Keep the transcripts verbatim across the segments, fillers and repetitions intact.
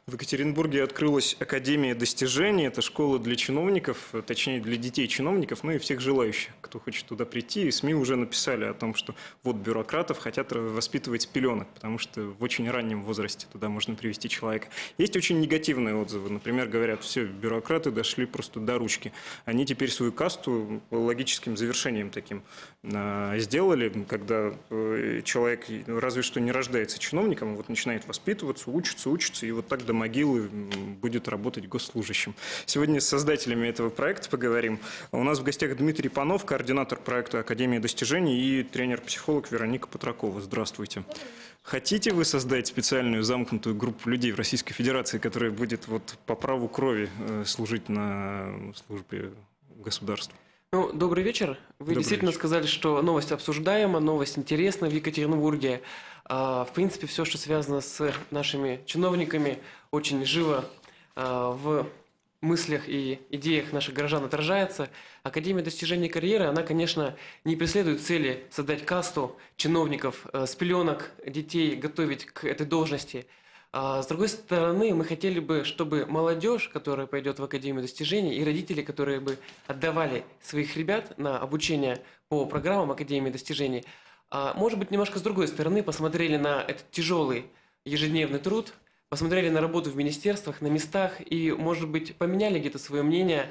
В Екатеринбурге открылась Академия достижений. Это школа для чиновников, точнее для детей чиновников, ну и всех желающих, кто хочет туда прийти. И СМИ уже написали о том, что вот бюрократов хотят воспитывать с пеленок, потому что в очень раннем возрасте туда можно привести человека. Есть очень негативные отзывы. Например, говорят, все, бюрократы дошли просто до ручки. Они теперь свою касту логическим завершением таким э, сделали, когда э, человек разве что не рождается чиновником, а вот начинает воспитываться, учится, учится, и вот так до могилы будет работать госслужащим. Сегодня с создателями этого проекта поговорим. У нас в гостях Дмитрий Панов, координатор проекта «Академия достижений», и тренер-психолог Вероника Патракова. Здравствуйте. Хотите вы создать специальную замкнутую группу людей в Российской Федерации, которая будет вот по праву крови служить на службе государства? Ну, добрый вечер. Вы Добрый действительно вечер. сказали, что новость обсуждаема, новость интересна в Екатеринбурге. А, в принципе, все, что связано с нашими чиновниками, очень живо а, в мыслях и идеях наших горожан отражается. Академия достижений карьеры, она, конечно, не преследует цели создать касту чиновников, а, с пеленок детей готовить к этой должности. А с другой стороны, мы хотели бы, чтобы молодежь, которая пойдет в Академию достижений, и родители, которые бы отдавали своих ребят на обучение по программам Академии достижений, может быть, немножко с другой стороны посмотрели на этот тяжелый ежедневный труд, посмотрели на работу в министерствах, на местах и, может быть, поменяли где-то свое мнение,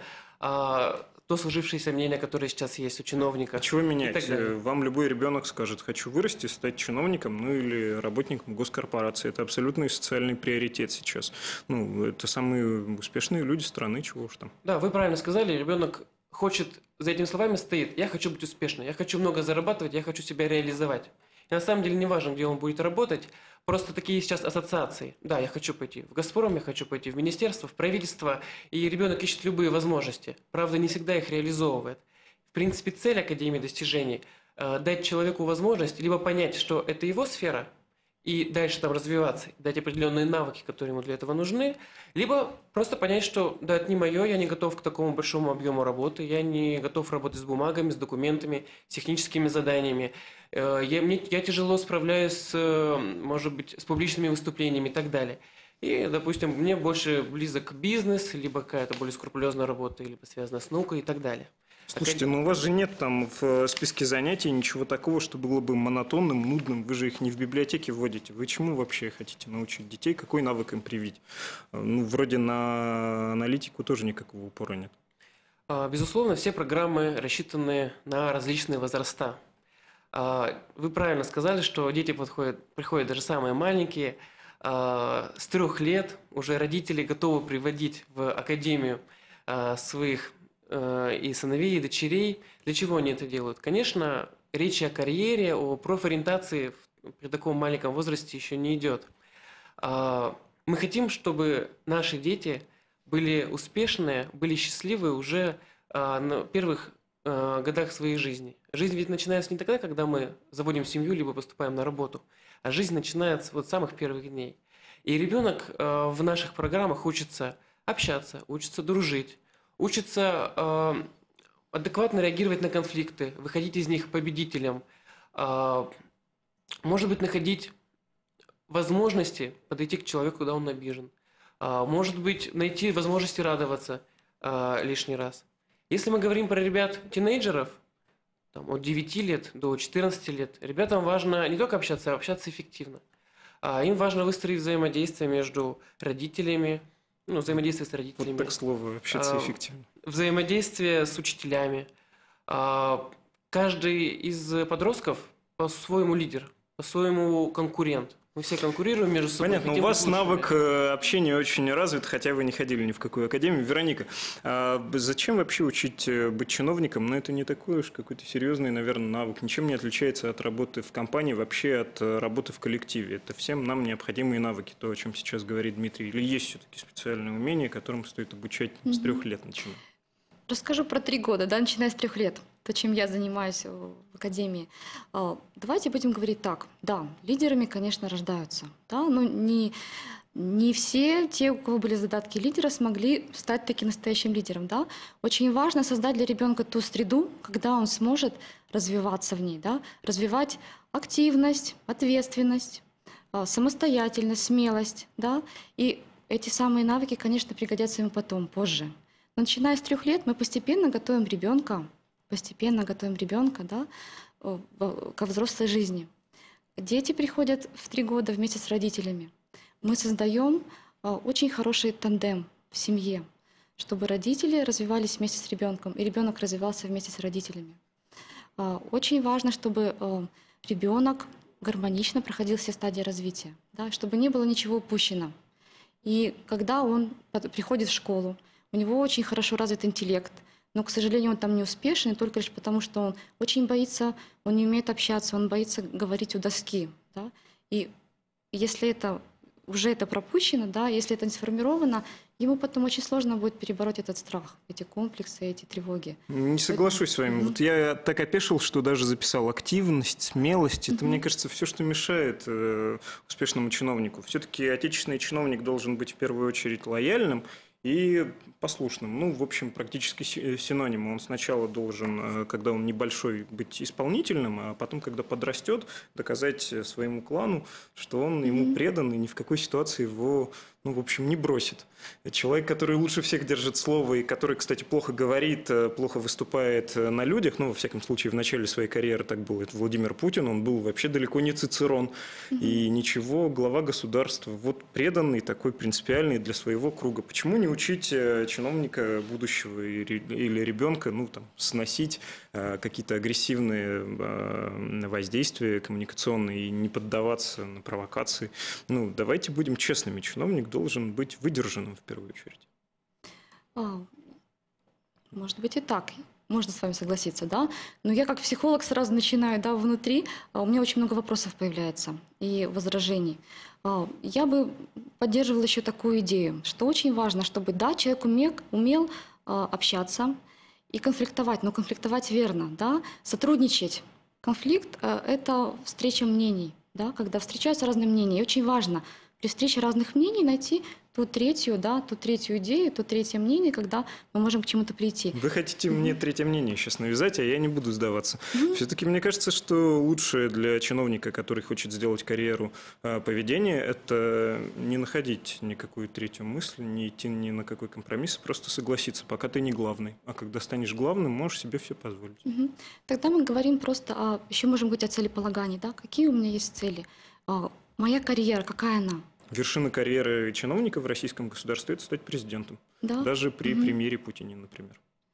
то сложившееся мнение, которое сейчас есть у чиновника. А чего менять? Вам любой ребенок скажет, хочу вырасти, стать чиновником, ну или работником госкорпорации. Это абсолютный социальный приоритет сейчас. Ну, это самые успешные люди страны, чего уж там. Да, вы правильно сказали, ребенок хочет, за этими словами стоит, я хочу быть успешным, я хочу много зарабатывать, я хочу себя реализовать. И на самом деле не важно, где он будет работать, просто такие сейчас ассоциации. Да, я хочу пойти в «Газпром», я хочу пойти в министерство, в правительство, и ребенок ищет любые возможности. Правда, не всегда их реализовывает. В принципе, цель Академии достижений э, – дать человеку возможность либо понять, что это его сфера, и дальше там развиваться, дать определенные навыки, которые ему для этого нужны, либо просто понять, что да, это не мое, я не готов к такому большому объему работы, я не готов работать с бумагами, с документами, с техническими заданиями, я, мне, я тяжело справляюсь, с, может быть, с публичными выступлениями и так далее. И, допустим, мне больше близок бизнес, либо какая-то более скрупулезная работа, либо связана с наукой и так далее. Слушайте, ну у вас же нет там в списке занятий ничего такого, что было бы монотонным, нудным. Вы же их не в библиотеке вводите. Вы чему вообще хотите научить детей? Какой навык им привить? Ну, вроде на аналитику тоже никакого упора нет. Безусловно, все программы рассчитаны на различные возраста. Вы правильно сказали, что дети подходят, приходят даже самые маленькие. С трех лет уже родители готовы приводить в академию своих и сыновей, и дочерей. Для чего они это делают? Конечно, речь о карьере, о профориентации при таком маленьком возрасте еще не идет. Мы хотим, чтобы наши дети были успешные, были счастливы уже на первых годах своей жизни. Жизнь ведь начинается не тогда, когда мы заводим семью, либо поступаем на работу, а жизнь начинается вот с самых первых дней. И ребенок в наших программах учится общаться, учится дружить, учится э, адекватно реагировать на конфликты, выходить из них победителем, э, может быть, находить возможности подойти к человеку, когда он обижен, э, может быть, найти возможности радоваться э, лишний раз. Если мы говорим про ребят-тинейджеров, там, от девяти лет до четырнадцати лет, ребятам важно не только общаться, а общаться эффективно. А им важно выстроить взаимодействие между родителями, ну, взаимодействие с родителями. Вот так слово, общаться эффективно. Взаимодействие с учителями. Каждый из подростков по-своему лидер, по-своему конкурент. Мы все конкурируем между собой. Понятно, у вас навык общения очень развит, хотя вы не ходили ни в какую академию. Вероника, а зачем вообще учить быть чиновником? Ну, это не такой уж какой-то серьезный, наверное, навык. Ничем не отличается от работы в компании, вообще от работы в коллективе. Это всем нам необходимые навыки, то, о чем сейчас говорит Дмитрий. Или есть все-таки специальные умения, которым стоит обучать с трех лет начиная? Расскажу про три года, да, начиная с трех лет, то, чем я занимаюсь в академии. Давайте будем говорить так. Да, лидерами, конечно, рождаются, да, но не, не все те, у кого были задатки лидера, смогли стать таким настоящим лидером, да. Очень важно создать для ребенка ту среду, когда он сможет развиваться в ней, да, развивать активность, ответственность, самостоятельность, смелость, да, и эти самые навыки, конечно, пригодятся ему потом, позже. Но начиная с трех лет мы постепенно готовим ребенка, постепенно готовим ребенка, да, ко взрослой жизни. Дети приходят в три года вместе с родителями. Мы создаем очень хороший тандем в семье, чтобы родители развивались вместе с ребенком, и ребенок развивался вместе с родителями. Очень важно, чтобы ребенок гармонично проходил все стадии развития, да, чтобы не было ничего упущено. И когда он приходит в школу, у него очень хорошо развит интеллект, но, к сожалению, он там не успешен, только лишь потому, что он очень боится, он не умеет общаться, он боится говорить у доски. Да? И если это уже это пропущено, да, если это не сформировано, ему потом очень сложно будет перебороть этот страх, эти комплексы, эти тревоги. Не соглашусь Поэтому... с вами. Mm-hmm. Вот я так опешил, что даже записал активность, смелость. Это, mm-hmm. мне кажется, все, что мешает э, успешному чиновнику. Все-таки отечественный чиновник должен быть в первую очередь лояльным и послушным. Ну, в общем, практически синоним. Он сначала должен, когда он небольшой, быть исполнительным, а потом, когда подрастет, доказать своему клану, что он ему предан и ни в какой ситуации его, ну, в общем, не бросит. Человек, который лучше всех держит слово и который, кстати, плохо говорит, плохо выступает на людях, ну, во всяком случае, в начале своей карьеры так было, это Владимир Путин, он был вообще далеко не Цицерон. Mm-hmm. И ничего, глава государства, вот преданный, такой принципиальный для своего круга. Почему не учить чиновника будущего или ребенка, ну, там, сносить какие-то агрессивные воздействия коммуникационные и не поддаваться на провокации? Ну, давайте будем честными, чиновник должен быть выдержанным в первую очередь. А, может быть и так. Можно с вами согласиться, да? Но я как психолог сразу начинаю, да, внутри, у меня очень много вопросов появляется и возражений. Я бы поддерживала еще такую идею, что очень важно, чтобы, да, человек умел, умел общаться и конфликтовать, но конфликтовать верно, да, сотрудничать. Конфликт – это встреча мнений, да, когда встречаются разные мнения. И очень важно при встрече разных мнений найти ту третью, да, ту третью идею, ту третье мнение, когда мы можем к чему-то прийти. Вы хотите mm-hmm. мне третье мнение сейчас навязать, а я не буду сдаваться. Mm-hmm. Все-таки мне кажется, что лучшее для чиновника, который хочет сделать карьеру поведения, это не находить никакую третью мысль, не идти ни на какой компромисс, просто согласиться, пока ты не главный. А когда станешь главным, можешь себе все позволить. Mm-hmm. Тогда мы говорим просто, о, еще можем говорить о целеполагании, да? Какие у меня есть цели? Моя карьера, какая она? Вершина карьеры чиновника в российском государстве – это стать президентом. Да? Даже при угу. премьере Путине, например.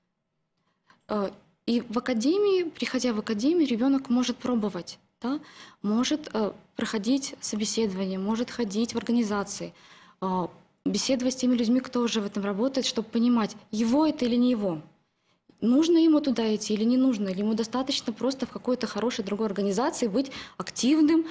И в академии, приходя в академию, ребенок может пробовать, да? Может проходить собеседование, может ходить в организации, беседовать с теми людьми, кто уже в этом работает, чтобы понимать, его это или не его. Нужно ему туда идти или не нужно, или ему достаточно просто в какой-то хорошей другой организации быть активным,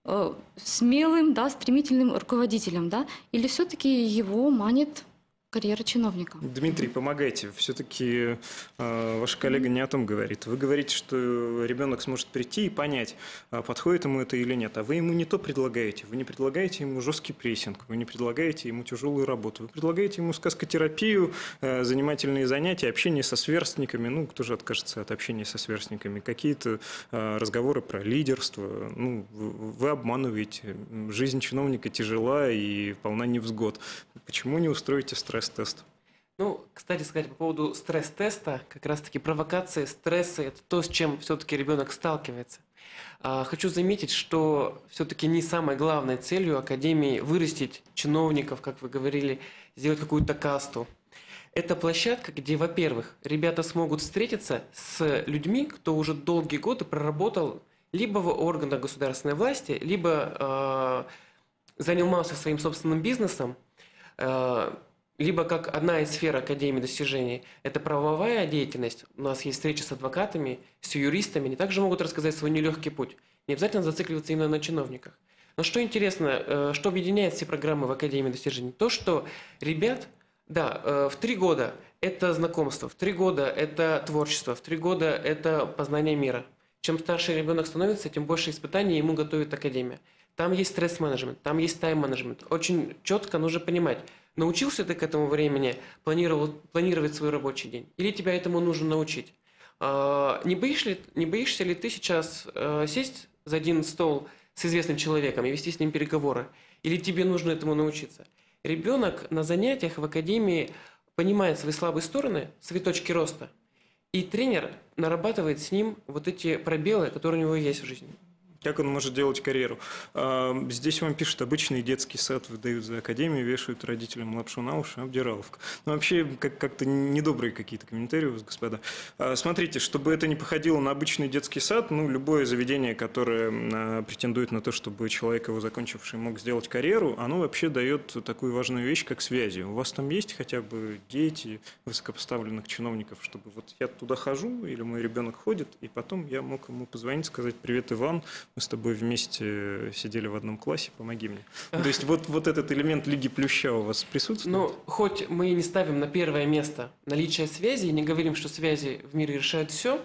смелым, да, стремительным руководителем, да, или все-таки его манит карьера чиновника? Дмитрий, помогайте. Все-таки э, ваш коллега не о том говорит. Вы говорите, что ребенок сможет прийти и понять, подходит ему это или нет. А вы ему не то предлагаете. Вы не предлагаете ему жесткий прессинг, вы не предлагаете ему тяжелую работу. Вы предлагаете ему сказкотерапию, э, занимательные занятия, общение со сверстниками. Ну, кто же откажется от общения со сверстниками? Какие-то э, разговоры про лидерство. Ну, вы, вы обманываете. Жизнь чиновника тяжела и полна невзгод. Почему не устроите стресс? Тест. Ну, кстати сказать, по поводу стресс-теста, как раз-таки провокации, стрессы – это то, с чем все-таки ребенок сталкивается. Хочу заметить, что все-таки не самой главной целью Академии вырастить чиновников, как вы говорили, сделать какую-то касту. Это площадка, где, во-первых, ребята смогут встретиться с людьми, кто уже долгие годы проработал либо в органах государственной власти, либо э, занимался своим собственным бизнесом, э, либо как одна из сфер Академии достижений – это правовая деятельность. У нас есть встречи с адвокатами, с юристами. Они также могут рассказать свой нелегкий путь. Не обязательно зацикливаться именно на чиновниках. Но что интересно, что объединяет все программы в Академии достижений? То, что ребят, да, в три года – это знакомство, в три года – это творчество, в три года – это познание мира. Чем старше ребенок становится, тем больше испытаний ему готовит Академия. Там есть стресс-менеджмент, там есть тайм-менеджмент. Очень четко нужно понимать, научился ты к этому времени планировать свой рабочий день? Или тебя этому нужно научить? Не боишься ли, не боишься ли ты сейчас сесть за один стол с известным человеком и вести с ним переговоры? Или тебе нужно этому научиться? ребенок на занятиях в академии понимает свои слабые стороны, свои точки роста, и тренер нарабатывает с ним вот эти пробелы, которые у него есть в жизни. Как он может делать карьеру? Здесь вам пишут, обычный детский сад выдают за академию, вешают родителям лапшу на уши, обдираловка. Ну, вообще, как- как-то недобрые какие-то комментарии у вас, господа. Смотрите, чтобы это не походило на обычный детский сад, ну, любое заведение, которое претендует на то, чтобы человек, его закончивший, мог сделать карьеру, оно вообще дает такую важную вещь, как связи. У вас там есть хотя бы дети высокопоставленных чиновников, чтобы вот я туда хожу, или мой ребенок ходит, и потом я мог ему позвонить, сказать: «Привет, Иван, мы с тобой вместе сидели в одном классе, помоги мне». То есть вот, вот этот элемент Лиги Плюща у вас присутствует? Ну, хоть мы и не ставим на первое место наличие связи, и не говорим, что связи в мире решают все,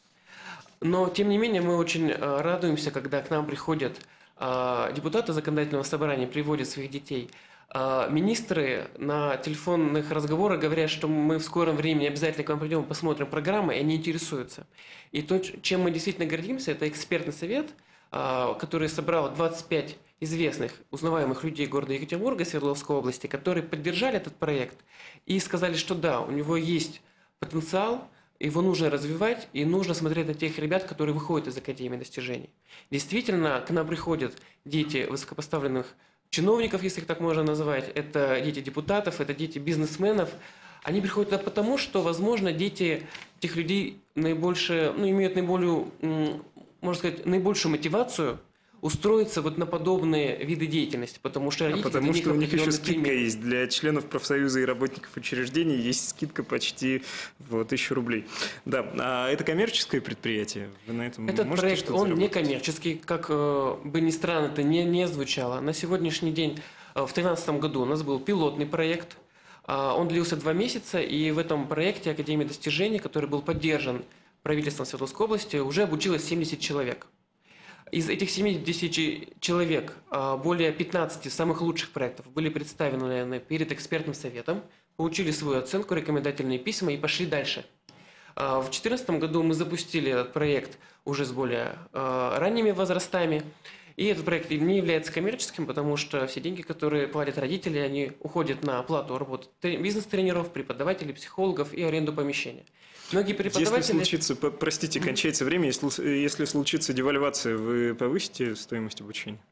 но, тем не менее, мы очень э, радуемся, когда к нам приходят э, депутаты законодательного собрания, приводят своих детей. Э, министры на телефонных разговорах говорят, что мы в скором времени обязательно к вам придем, посмотрим программы, и они интересуются. И то, чем мы действительно гордимся, это экспертный совет, который собрал двадцать пять известных, узнаваемых людей города Екатеринбурга, Свердловской области, которые поддержали этот проект и сказали, что да, у него есть потенциал, его нужно развивать, и нужно смотреть на тех ребят, которые выходят из Академии достижений. Действительно, к нам приходят дети высокопоставленных чиновников, если их так можно назвать, это дети депутатов, это дети бизнесменов. Они приходят туда потому, что, возможно, дети этих людей наибольше, ну, имеют наиболее, можно сказать, наибольшую мотивацию устроиться вот на подобные виды деятельности, потому что родители... А потому что у них еще скидка пример. есть. Для членов профсоюза и работников учреждений есть скидка почти в тысячу рублей. Да, а это коммерческое предприятие? Вы на этом Этот можете проект, что-то он не заработать? коммерческий, как э, бы ни странно это не, не звучало. На сегодняшний день, э, в две тысячи тринадцатом году у нас был пилотный проект. Э, он длился два месяца, и в этом проекте Академии достижений, который был поддержан правительством Свердловской области, уже обучилось семьдесят человек. Из этих семидесяти человек более пятнадцати самых лучших проектов были представлены перед экспертным советом, получили свою оценку, рекомендательные письма и пошли дальше. В две тысячи четырнадцатом году мы запустили этот проект уже с более ранними возрастами. И этот проект не является коммерческим, потому что все деньги, которые платят родители, они уходят на оплату работы бизнес-тренеров, преподавателей, психологов и аренду помещения. Многие преподаватели... Если случится, простите, кончается время, если, если случится девальвация, вы повысите стоимость обучения?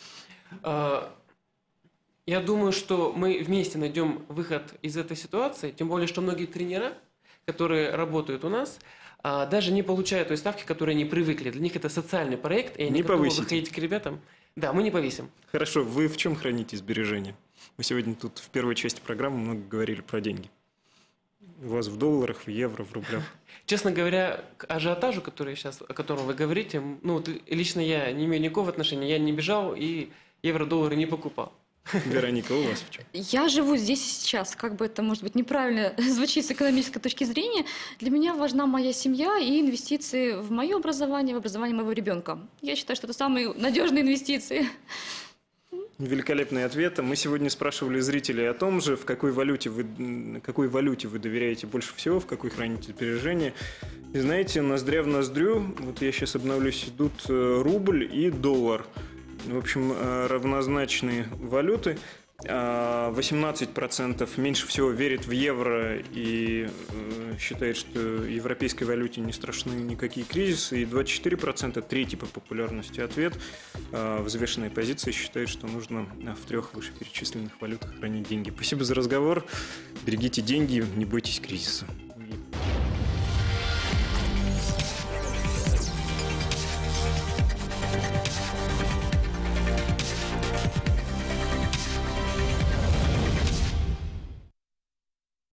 Я думаю, что мы вместе найдем выход из этой ситуации, тем более, что многие тренера, которые работают у нас, даже не получают той ставки, к которой они привыкли. Для них это социальный проект, и они не готовы повысите. выходить к ребятам. Да, мы не повесим. Хорошо, вы в чем храните сбережения? Мы сегодня тут в первой части программы много говорили про деньги. У вас в долларах, в евро, в рублях? Честно говоря, к ажиотажу, который сейчас, о котором вы говорите, ну, вот лично я не имею никакого отношения, я не бежал и евро-доллары не покупал. Вероника, у вас в чем? Я живу здесь и сейчас. Как бы это, может быть, неправильно звучит с экономической точки зрения. Для меня важна моя семья и инвестиции в мое образование, в образование моего ребенка. Я считаю, что это самые надежные инвестиции. Великолепный ответ. Мы сегодня спрашивали зрителей о том же, в какой валюте вы, какой валюте вы доверяете больше всего, в какой храните сбережения. И знаете, ноздря в ноздрю, вот я сейчас обновлюсь, идут рубль и доллар. В общем, равнозначные валюты. восемнадцать процентов меньше всего верит в евро и считает, что европейской валюте не страшны никакие кризисы. И двадцать четыре процента, третий по популярности ответ, взвешенные позиции считают, что нужно в трех вышеперечисленных валютах хранить деньги. Спасибо за разговор. Берегите деньги, не бойтесь кризиса.